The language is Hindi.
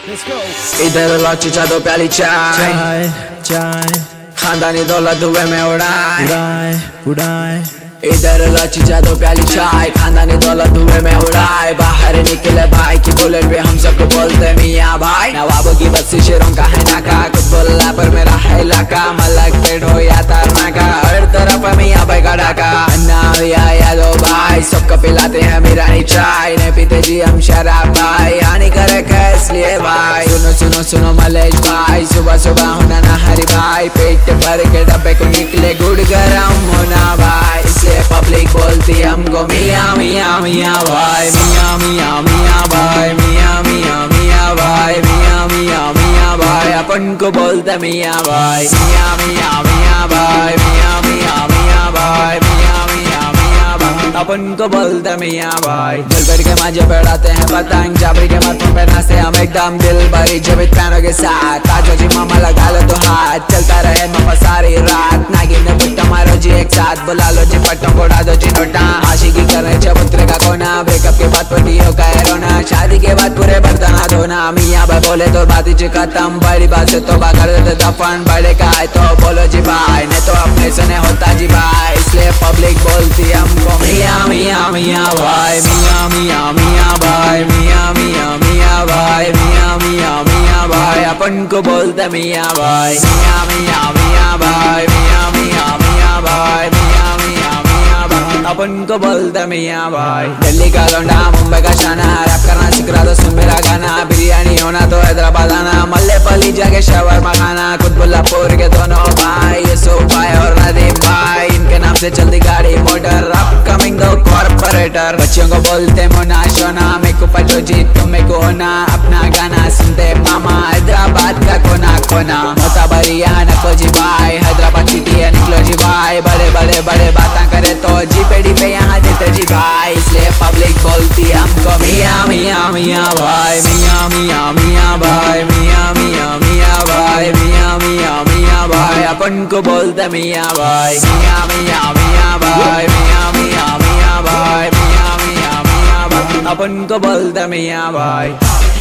इधर लौची दो प्याली चाय चाय खानदानी दौलत धुएं में उड़ाए उड़ाए इधर लौची दो प्याली चाय खानदानी दौलत धुएं में उड़ाए। बाहर निकले भाई की बुलेट पे हम सबको बोलते मियाँ भाई। नवाबों की बस्ती शेरों का है नाका, कुछ बोला पर मेरा है इलाका। मलक पेड़ हो या तारना का, हर तरफ मियाँ भाई का डाका। अन्ना या यादव भाई सबको पिलाते हैं मीरानी चाय। नहीं पीते जी हम शराब भाई, हानिकारक है इसलिए भाई। सुनो सुनो सुनो मलेश भाई, सुबह सुबह होना ना हरी भाई। पेट भर के डब्बे को निकले गुड़ गरम होना भाई, इसलिए पब्लिक बोलती हमको मियाँ मियाँ मियाँ भाई। मियाँ मियाँ मियाँ भाई, मियाँ मियाँ मियाँ भाई, मियाँ मियाँ मियाँ भाई। अपन को बोलते मियाँ भाई। मियाँ मियाँ मियाँ भाई, मियाँ मियाँ मियाँ भाई, मियाँ मियाँ मियाँ भाई। अपन को बोलते मियाँ भाई। दिल भर के माजे बढ़ाते हैं पतंग, जाबरी के माथों पे नाचते हम एकदम दिल भरी जबित पैनों के साथ। आजो जी मामा लगा लो तो हाथ, चलता रहे मामा सारी रात। नागिन ने पुट्टा मारो जी एक साथ, बुला लो जी पट्टों को उड़ा दो जी नोटा। आशिकी करने चबूतरे का कोना, ब्रेकअप के बाद पटियों का रोना। शादी के बाद पूरे बर्तन धोना। मियाँ भाई बोले तो बात ही खत्म, बड़ी बात से तो कर देते दफन। बड़े का है तो बोलो जी भाई, नहीं तो अपने से नहीं होता जी भाई। इसलिए पब्लिक बोलती हमको मियाँ मियाँ मियाँ भाई। मियाँ मियाँ मियाँ भाई, मियाँ मियाँ मियाँ भाई, मियाँ मियाँ मियाँ भाई। अपन को बोलते मियाँ भाई। मियाँ मियाँ मियाँ भाई, मियाँ मियाँ मियाँ भाई, मियाँ मियाँ मियाँ भाई। अपन को बोलते मियाँ भाई। दिल्ली का लौंडा मुंबई का शाना, रैप करना सीख रहा तो सुन मेरा गाना। बिरयानी होना तो हैदराबाद आना, मल्लेपल्ली जाके शवरमा खाना। कुतुबुल्लापुर के दोनों भाई, यूसुफ भाई और नदीम भाई। इनके नाम से चलती गाड़ी मोटर, अपकमिंग दो कॉर्पोरेटर। बच्चों को बोलते मोना शोना, मेरे को पटो जी तुम मेरे को होना। अपना गाना सुनते मामा, हैदराबाद का कोना कोना। मोताबरिया नको जी भाई, हैदराबाद सिटी है निकलो जी भाई। बड़े बड़े बड़े बातें करे तो जी पेड़ी पे यहाँ देते जी भाई। इसलिए पब्लिक बोलती हमको मियाँ मियाँ मियाँ भाई। मियाँ मियाँ मियाँ भाई, मियाँ मियाँ मियाँ भाई, मियाँ मियाँ मियाँ भाई। अपन को बोलते मियाँ भाई। मियाँ मियाँ मियाँ भाई, मियाँ मियाँ मियाँ भाई, मियाँ मियाँ मियाँ भाई। अपन को बोलते मियाँ भाई।